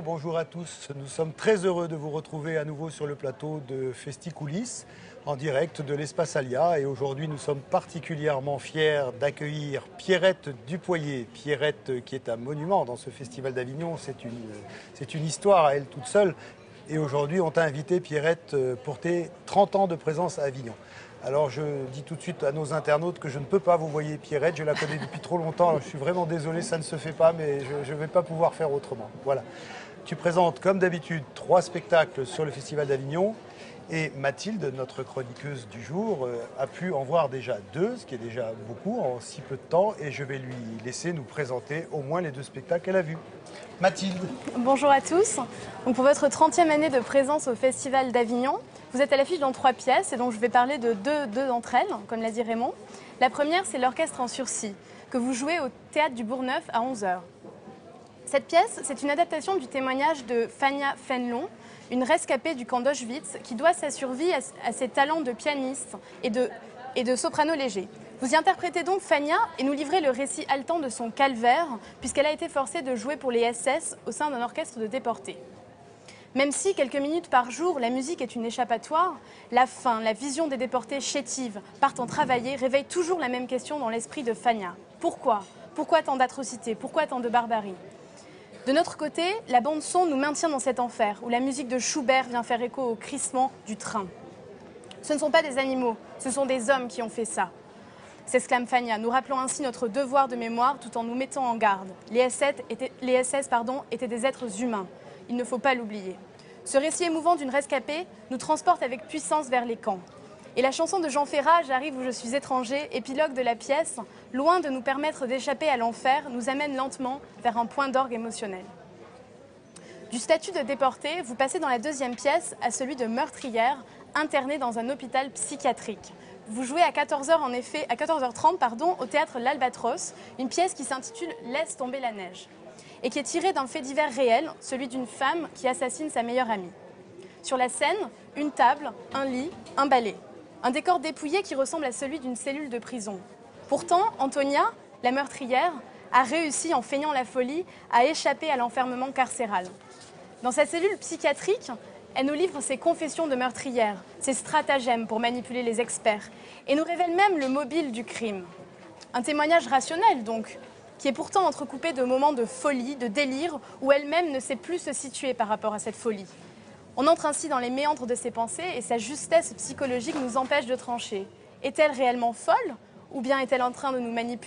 bonjour à tous. Nous sommes très heureux de vous retrouver à nouveau sur le plateau de Festicoulisses, en direct de l'Espace Alia. Et aujourd'hui, nous sommes particulièrement fiers d'accueillir Pierrette Dupoyer. Pierrette qui est un monument dans ce Festival d'Avignon, c'est une histoire à elle toute seule. Et aujourd'hui, on t'a invité, Pierrette, pour tes 30 ans de présence à Avignon. Alors je dis tout de suite à nos internautes que je ne peux pas vous voyer Pierrette, je la connais depuis trop longtemps, alors je suis vraiment désolé, ça ne se fait pas, mais je ne vais pas pouvoir faire autrement. Voilà. Tu présentes comme d'habitude 3 spectacles sur le Festival d'Avignon et Mathilde, notre chroniqueuse du jour, a pu en voir déjà 2, ce qui est déjà beaucoup en si peu de temps, et je vais lui laisser nous présenter au moins les 2 spectacles qu'elle a vus. Mathilde. Bonjour à tous. Donc pour votre 30e année de présence au Festival d'Avignon, vous êtes à l'affiche dans 3 pièces et donc je vais parler de deux d'entre elles, comme l'a dit Raymond. La première, c'est l'Orchestre en sursis, que vous jouez au Théâtre du Bourgneuf à 11 h. Cette pièce, c'est une adaptation du témoignage de Fania Fénelon, une rescapée du camp d'Auschwitz qui doit sa survie à ses talents de pianiste et de soprano léger. Vous y interprétez donc Fania et nous livrez le récit haletant de son calvaire, puisqu'elle a été forcée de jouer pour les SS au sein d'un orchestre de déportés. Même si, quelques minutes par jour, la musique est une échappatoire, la faim, la vision des déportés chétives, partant travailler, réveille toujours la même question dans l'esprit de Fania. Pourquoi ? Pourquoi tant d'atrocités ? Pourquoi tant de barbarie ? De notre côté, la bande-son nous maintient dans cet enfer, où la musique de Schubert vient faire écho au crissement du train. Ce ne sont pas des animaux, ce sont des hommes qui ont fait ça, s'exclame Fania, nous rappelant ainsi notre devoir de mémoire tout en nous mettant en garde. Les SS étaient des êtres humains, il ne faut pas l'oublier. Ce récit émouvant d'une rescapée nous transporte avec puissance vers les camps. Et la chanson de Jean Ferrat, J'arrive où je suis étranger, épilogue de la pièce, loin de nous permettre d'échapper à l'enfer, nous amène lentement vers un point d'orgue émotionnel. Du statut de déporté, vous passez dans la 2e pièce à celui de meurtrière, internée dans un hôpital psychiatrique. Vous jouez à 14h30 au théâtre L'Albatros, une pièce qui s'intitule « Laisse tomber la neige » et qui est tirée d'un fait divers réel, celui d'une femme qui assassine sa meilleure amie. Sur la scène, une table, un lit, un balai. Un décor dépouillé qui ressemble à celui d'une cellule de prison. Pourtant, Antonia, la meurtrière, a réussi, en feignant la folie, à échapper à l'enfermement carcéral. Dans sa cellule psychiatrique, elle nous livre ses confessions de meurtrière, ses stratagèmes pour manipuler les experts, et nous révèle même le mobile du crime. Un témoignage rationnel, donc, qui est pourtant entrecoupé de moments de folie, de délire, où elle-même ne sait plus se situer par rapport à cette folie. On entre ainsi dans les méandres de ses pensées et sa justesse psychologique nous empêche de trancher. Est-elle réellement folle ou bien est-elle en train de nous manipuler ?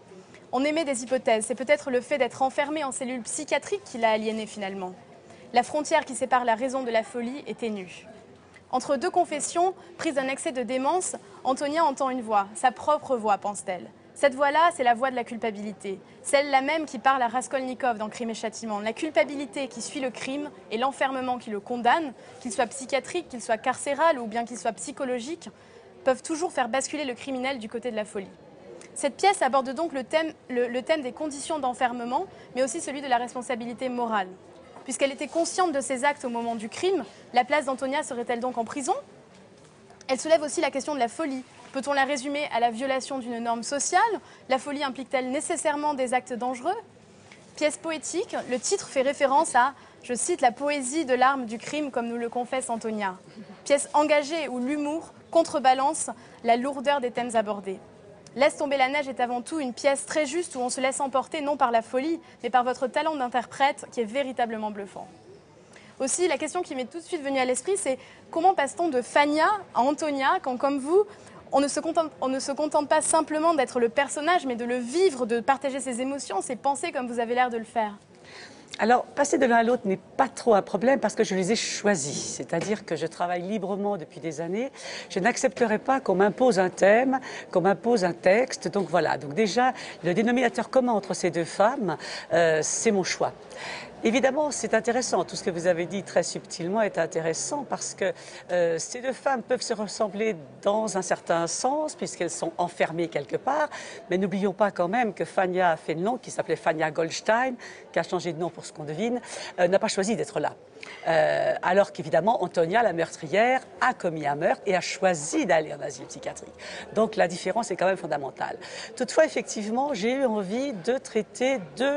On émet des hypothèses. C'est peut-être le fait d'être enfermée en cellule psychiatrique qui l'a aliénée finalement. La frontière qui sépare la raison de la folie est ténue. Entre 2 confessions, prises d'un excès de démence, Antonia entend une voix, sa propre voix, pense-t-elle. Cette voix-là, c'est la voix de la culpabilité. Celle-là même qui parle à Raskolnikov dans Crime et Châtiment. La culpabilité qui suit le crime et l'enfermement qui le condamne, qu'il soit psychiatrique, qu'il soit carcéral ou bien qu'il soit psychologique, peuvent toujours faire basculer le criminel du côté de la folie. Cette pièce aborde donc le thème des conditions d'enfermement, mais aussi celui de la responsabilité morale. Puisqu'elle était consciente de ses actes au moment du crime, la place d'Antonia serait-elle donc en prison ? Elle soulève aussi la question de la folie. Peut-on la résumer à la violation d'une norme sociale ? La folie implique-t-elle nécessairement des actes dangereux ? Pièce poétique, le titre fait référence à, je cite, la poésie de l'arme du crime, comme nous le confesse Antonia. Pièce engagée où l'humour contrebalance la lourdeur des thèmes abordés. Laisse tomber la neige est avant tout une pièce très juste où on se laisse emporter non par la folie, mais par votre talent d'interprète qui est véritablement bluffant. Aussi, la question qui m'est tout de suite venue à l'esprit, c'est comment passe-t-on de Fania à Antonia quand, comme vous, on ne se contente pas simplement d'être le personnage, mais de le vivre, de partager ses émotions, ses pensées comme vous avez l'air de le faire. Alors, passer de l'un à l'autre n'est pas trop un problème parce que je les ai choisis. C'est-à-dire que je travaille librement depuis des années. Je n'accepterai pas qu'on m'impose un thème, qu'on m'impose un texte. Donc voilà. Donc déjà, le dénominateur commun entre ces 2 femmes, c'est mon choix. Évidemment, c'est intéressant. Tout ce que vous avez dit très subtilement est intéressant parce que ces 2 femmes peuvent se ressembler dans un certain sens puisqu'elles sont enfermées quelque part. Mais n'oublions pas quand même que Fania Fénelon, qui s'appelait Fania Goldstein, qui a changé de nom pour ce qu'on devine, n'a pas choisi d'être là. Alors qu'évidemment, Antonia, la meurtrière, a commis un meurtre et a choisi d'aller en asile psychiatrique. Donc la différence est quand même fondamentale. Toutefois, effectivement, j'ai eu envie de traiter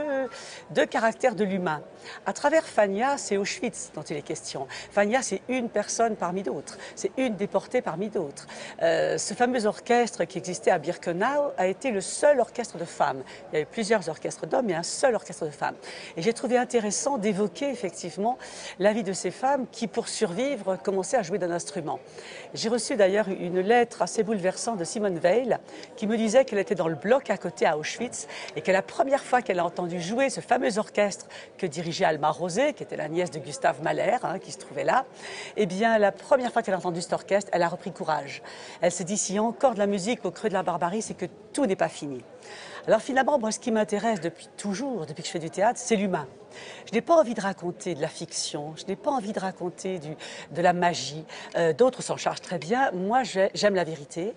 deux caractères de l'humain. À travers Fania, c'est Auschwitz dont il est question. Fania, c'est une personne parmi d'autres. C'est une déportée parmi d'autres. Ce fameux orchestre qui existait à Birkenau a été le seul orchestre de femmes. Il y avait plusieurs orchestres d'hommes, mais un seul orchestre de femmes. Et j'ai trouvé intéressant d'évoquer effectivement la vie de ces femmes qui, pour survivre, commençaient à jouer d'un instrument. J'ai reçu d'ailleurs une lettre assez bouleversante de Simone Weil qui me disait qu'elle était dans le bloc à côté à Auschwitz et que la première fois qu'elle a entendu jouer ce fameux orchestre que dirigeait Alma Rosé, qui était la nièce de Gustave Mahler, qui se trouvait là, eh bien la première fois qu'elle a entendu cet orchestre, elle a repris courage. Elle s'est dit, s'il y a encore de la musique au creux de la barbarie, c'est que tout n'est pas fini. Alors finalement, moi, ce qui m'intéresse depuis toujours, depuis que je fais du théâtre, c'est l'humain. Je n'ai pas envie de raconter de la fiction, je n'ai pas envie de raconter de la magie. D'autres s'en chargent très bien. Moi, j'aime la vérité.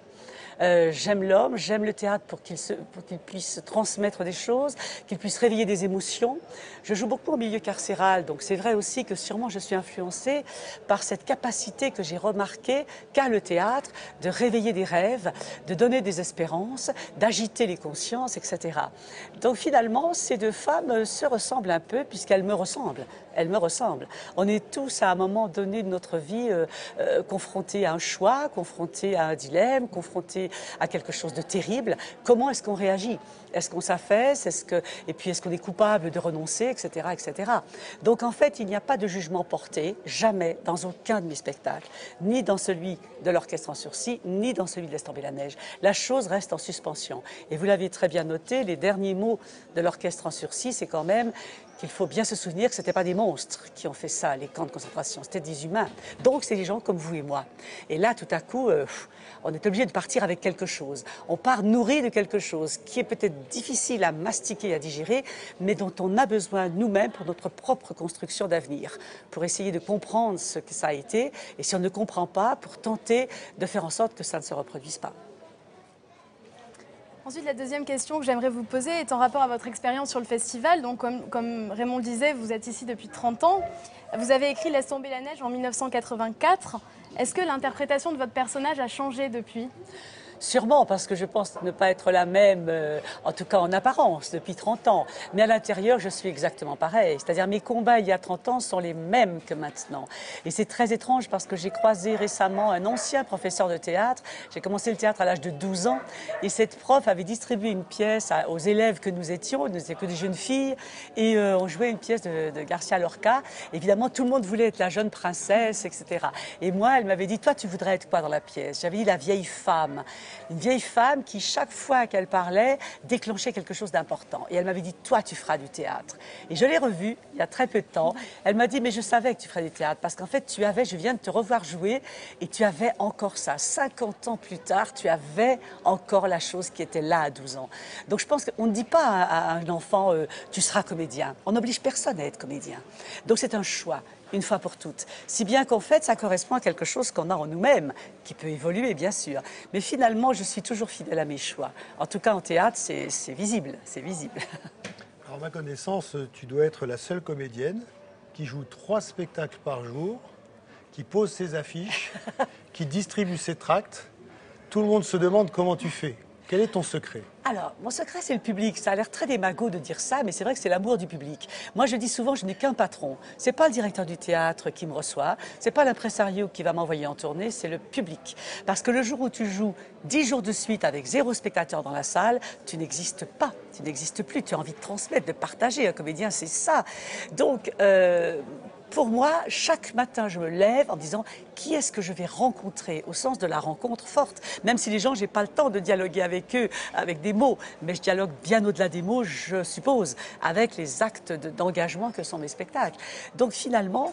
J'aime l'homme, j'aime le théâtre pour qu'il puisse transmettre des choses, qu'il puisse réveiller des émotions. Je joue beaucoup au milieu carcéral, donc c'est vrai aussi que sûrement je suis influencée par cette capacité que j'ai remarquée qu'a le théâtre de réveiller des rêves, de donner des espérances, d'agiter les consciences, etc. Donc finalement, ces deux femmes se ressemblent un peu puisqu'elles me ressemblent. Elles me ressemblent. On est tous à un moment donné de notre vie confrontés à un choix, confrontés à un dilemme, confrontés à quelque chose de terrible. Comment est-ce qu'on réagit? Est-ce qu'on s'affaisse? Et puis est-ce qu'on est coupable de renoncer, etc., etc. Donc en fait, il n'y a pas de jugement porté, jamais, dans aucun de mes spectacles, ni dans celui de l'Orchestre en sursis, ni dans celui de Laisse tomber la neige. La chose reste en suspension. Et vous l'avez très bien noté, les derniers mots de l'Orchestre en sursis, c'est quand même qu'il faut bien se souvenir que ce n'étaient pas des monstres qui ont fait ça, les camps de concentration, c'était des humains. Donc c'est des gens comme vous et moi. Et là, tout à coup, on est obligé de partir avec quelque chose. On part nourri de quelque chose qui est peut-être difficile à mastiquer, à digérer, mais dont on a besoin nous-mêmes pour notre propre construction d'avenir, pour essayer de comprendre ce que ça a été, et si on ne comprend pas, pour tenter de faire en sorte que ça ne se reproduise pas. Ensuite, la deuxième question que j'aimerais vous poser est en rapport à votre expérience sur le festival. Donc, comme Raymond le disait, vous êtes ici depuis 30 ans. Vous avez écrit Laisse tomber la neige en 1984. Est-ce que l'interprétation de votre personnage a changé depuis ? Sûrement, parce que je pense ne pas être la même, en tout cas en apparence, depuis 30 ans. Mais à l'intérieur, je suis exactement pareil. C'est-à-dire mes combats il y a 30 ans sont les mêmes que maintenant. Et c'est très étrange parce que j'ai croisé récemment un ancien professeur de théâtre. J'ai commencé le théâtre à l'âge de 12 ans. Et cette prof avait distribué une pièce aux élèves que nous étions. Nous n'étions que des jeunes filles. Et on jouait une pièce de Garcia Lorca. Évidemment, tout le monde voulait être la jeune princesse, etc. Et moi, elle m'avait dit, toi, tu voudrais être quoi dans la pièce? J'avais dit la vieille femme. Une vieille femme qui, chaque fois qu'elle parlait, déclenchait quelque chose d'important. Et elle m'avait dit, toi, tu feras du théâtre. Et je l'ai revue il y a très peu de temps. Elle m'a dit, mais je savais que tu ferais du théâtre, parce qu'en fait, je viens de te revoir jouer, et tu avais encore ça. 50 ans plus tard, tu avais encore la chose qui était là à 12 ans. Donc je pense qu'on ne dit pas à un enfant, tu seras comédien. On n'oblige personne à être comédien. Donc c'est un choix, une fois pour toutes. Si bien qu'en fait, ça correspond à quelque chose qu'on a en nous-mêmes, qui peut évoluer, bien sûr. Mais finalement, je suis toujours fidèle à mes choix. En tout cas, en théâtre, c'est visible, c'est visible. Alors, à ma connaissance, tu dois être la seule comédienne qui joue 3 spectacles par jour, qui pose ses affiches, qui distribue ses tracts. Tout le monde se demande comment tu fais. Quel est ton secret ? Alors, mon secret, c'est le public. Ça a l'air très démago de dire ça, mais c'est vrai que c'est l'amour du public. Moi, je dis souvent, je n'ai qu'un patron. C'est pas le directeur du théâtre qui me reçoit, c'est pas l'impresario qui va m'envoyer en tournée, c'est le public. Parce que le jour où tu joues 10 jours de suite avec 0 spectateur dans la salle, tu n'existes pas, tu n'existes plus. Tu as envie de transmettre, de partager. Un comédien, c'est ça. Donc, pour moi, chaque matin, je me lève en disant qui est-ce que je vais rencontrer, au sens de la rencontre forte. Même si les gens, j'ai pas le temps de dialoguer avec eux, avec des mots, mais je dialogue bien au-delà des mots, je suppose, avec les actes d'engagement que sont mes spectacles. Donc finalement,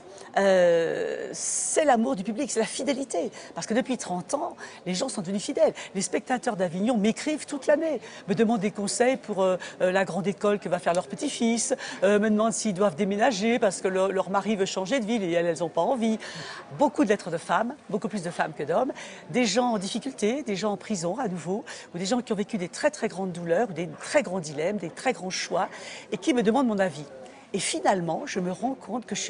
c'est l'amour du public, c'est la fidélité. Parce que depuis 30 ans, les gens sont devenus fidèles. Les spectateurs d'Avignon m'écrivent toute l'année, me demandent des conseils pour la grande école que va faire leur petit-fils, me demandent s'ils doivent déménager parce que leur mari veut changer de ville et elles n'ont pas envie. Beaucoup de lettres de femmes, beaucoup plus de femmes que d'hommes, des gens en difficulté, des gens en prison à nouveau, ou des gens qui ont vécu des très très grandes douleurs, ou des très grands dilemmes, des très grands choix, et qui me demandent mon avis. Et finalement, je me rends compte que je suis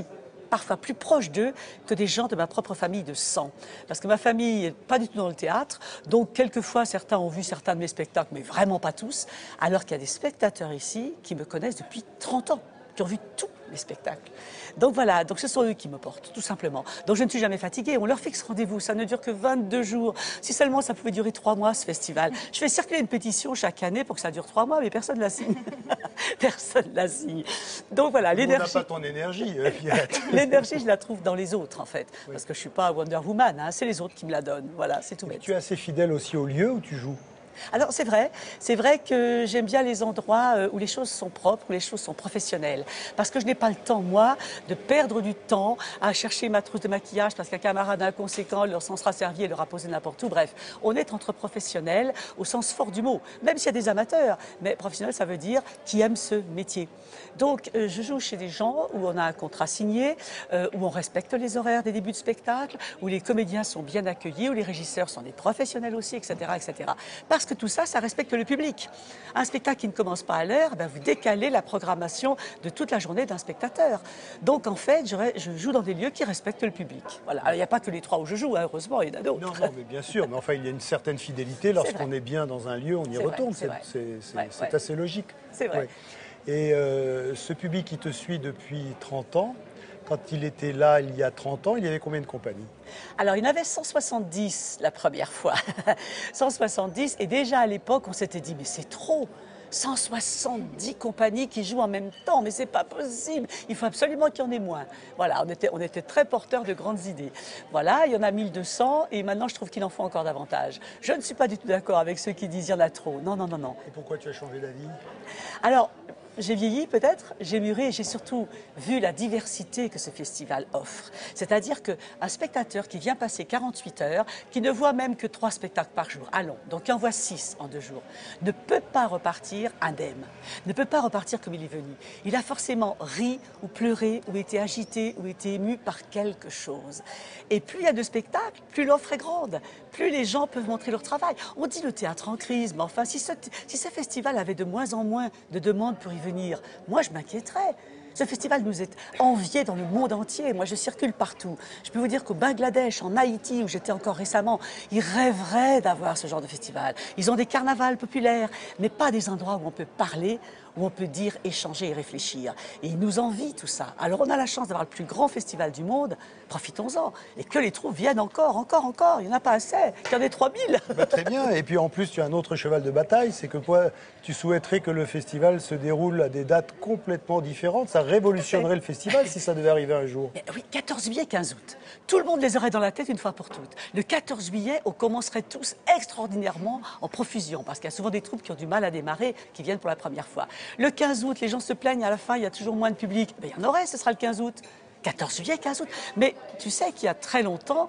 parfois plus proche d'eux que des gens de ma propre famille de sang. Parce que ma famille n'est pas du tout dans le théâtre, donc quelquefois certains ont vu certains de mes spectacles, mais vraiment pas tous, alors qu'il y a des spectateurs ici qui me connaissent depuis 30 ans, qui ont vu tous les spectacles. Donc voilà, donc ce sont eux qui me portent, tout simplement. Donc je ne suis jamais fatiguée, on leur fixe rendez-vous, ça ne dure que 22 jours. Si seulement ça pouvait durer 3 mois, ce festival. Je fais circuler une pétition chaque année pour que ça dure 3 mois, mais personne ne la signe. Personne ne la signe. Donc voilà, l'énergie... On n'a pas ton énergie, Pierrette. L'énergie, je la trouve dans les autres, en fait. Oui. Parce que je ne suis pas Wonder Woman, hein, c'est les autres qui me la donnent. Voilà, c'est tout bête. Tu es assez fidèle aussi au lieu où tu joues? Alors c'est vrai que j'aime bien les endroits où les choses sont propres, où les choses sont professionnelles. Parce que je n'ai pas le temps, moi, de perdre du temps à chercher ma trousse de maquillage parce qu'un camarade inconséquent leur s'en sera servi et leur a posé n'importe où. Bref, on est entre professionnels au sens fort du mot, même s'il y a des amateurs. Mais professionnel, ça veut dire qui aiment ce métier. Donc je joue chez des gens où on a un contrat signé, où on respecte les horaires des débuts de spectacle, où les comédiens sont bien accueillis, où les régisseurs sont des professionnels aussi, etc. etc. Parce que tout ça, ça respecte le public. Un spectacle qui ne commence pas à l'heure, ben vous décalez la programmation de toute la journée d'un spectateur. Donc en fait, je joue dans des lieux qui respectent le public. Voilà. Alors, il n'y a pas que les 3 où je joue, hein, heureusement, il y en a d'autres. Non, mais bien sûr, mais enfin, il y a une certaine fidélité. Lorsqu'on est bien dans un lieu, on y retourne. C'est assez logique. C'est vrai. Ouais. Et ce public qui te suit depuis 30 ans, quand il était là il y a 30 ans, il y avait combien de compagnies? Alors, il y en avait 170 la première fois. 170, et déjà à l'époque, on s'était dit, mais c'est trop. 170 compagnies qui jouent en même temps, mais c'est pas possible. Il faut absolument qu'il y en ait moins. Voilà, on était très porteurs de grandes idées. Voilà, il y en a 1200 et maintenant je trouve qu'il en faut encore davantage. Je ne suis pas du tout d'accord avec ceux qui disent il y en a trop. Non, non, non, non. Et pourquoi tu as changé d'avis? Alors, j'ai vieilli peut-être, j'ai mûri et j'ai surtout vu la diversité que ce festival offre. C'est-à-dire qu'un spectateur qui vient passer 48 heures, qui ne voit même que 3 spectacles par jour, allons, donc qui en voit 6 en 2 jours, ne peut pas repartir indemne, ne peut pas repartir comme il est venu. Il a forcément ri ou pleuré ou été agité ou été ému par quelque chose. Et plus il y a de spectacles, plus l'offre est grande, plus les gens peuvent montrer leur travail. On dit le théâtre en crise, mais enfin, si ce festival avait de moins en moins de demandes pour y venir, moi je m'inquiéterais. Ce festival nous est envié dans le monde entier. Moi, je circule partout. Je peux vous dire qu'au Bangladesh, en Haïti, où j'étais encore récemment, ils rêveraient d'avoir ce genre de festival. Ils ont des carnavals populaires, mais pas des endroits où on peut parler, où on peut dire, échanger et réfléchir. Et ils nous envient tout ça. Alors, on a la chance d'avoir le plus grand festival du monde. Profitons-en. Et que les troupes viennent encore. Il n'y en a pas assez. Qu'il y en ait 3000. Bah, très bien. Et puis, en plus, tu as un autre cheval de bataille. C'est que quoi, tu souhaiterais que le festival se déroule à des dates complètement différentes. Ça révolutionnerait le festival si ça devait arriver un jour. Mais oui, 14 juillet, 15 août. Tout le monde les aurait dans la tête une fois pour toutes. Le 14 juillet, on commencerait tous extraordinairement en profusion, parce qu'il y a souvent des troupes qui ont du mal à démarrer, qui viennent pour la première fois. Le 15 août, les gens se plaignent, à la fin, il y a toujours moins de public. Ben, il y en aurait, ce sera le 15 août. 14 juillet, 15 août. Mais tu sais qu'il y a très longtemps,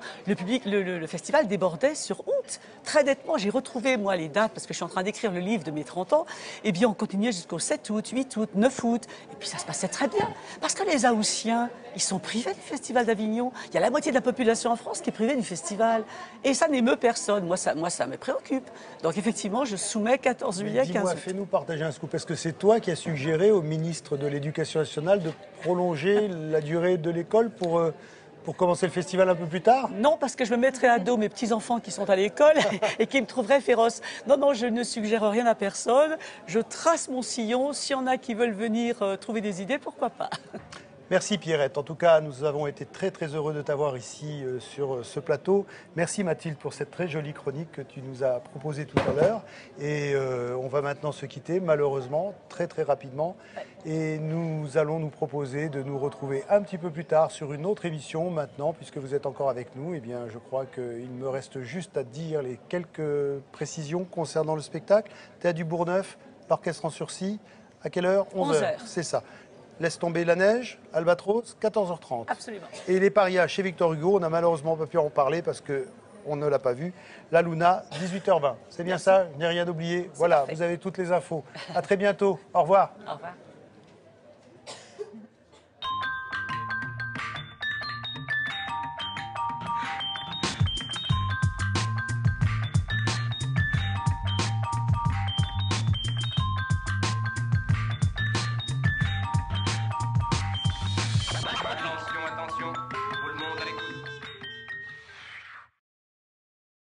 le festival débordait sur août. Très nettement, j'ai retrouvé, moi, les dates, parce que je suis en train d'écrire le livre de mes 30 ans. Eh bien, on continuait jusqu'au 7 août, 8 août, 9 août. Et puis, ça se passait très bien. Parce que les Haussiens, ils sont privés du festival d'Avignon. Il y a la moitié de la population en France qui est privée du festival. Et ça n'émeut personne. Moi, ça me préoccupe. Donc, effectivement, je soumets 14 juillet, 15 août. Dis-moi, fais-nous partager un scoop. Est-ce que c'est toi qui as suggéré au ministre de l'Éducation nationale de prolonger la durée de l'école pour commencer le festival un peu plus tard? Non, parce que je me mettrais à dos mes petits-enfants qui sont à l'école et qui me trouveraient féroce. Non, non, je ne suggère rien à personne. Je trace mon sillon. S'il y en a qui veulent venir trouver des idées, pourquoi pas? Merci Pierrette. En tout cas, nous avons été très très heureux de t'avoir ici sur ce plateau. Merci Mathilde pour cette très jolie chronique que tu nous as proposée tout à l'heure. Et on va maintenant se quitter, malheureusement, très très rapidement. Et nous allons nous proposer de nous retrouver un petit peu plus tard sur une autre émission. Maintenant, puisque vous êtes encore avec nous, eh bien, je crois qu'il me reste juste à dire les quelques précisions concernant le spectacle. Théâtre du Bourgneuf, l'orchestre en sursis. À quelle heure? 11h. C'est ça. Laisse tomber la neige, Albatros, 14h30. Absolument. Et les parias chez Victor Hugo, on n'a malheureusement pas pu en parler parce qu'on ne l'a pas vu. La Luna, 18h20. C'est bien ça, je n'ai rien oublié. Voilà, vous avez toutes les infos. À très bientôt. Au revoir. Au revoir.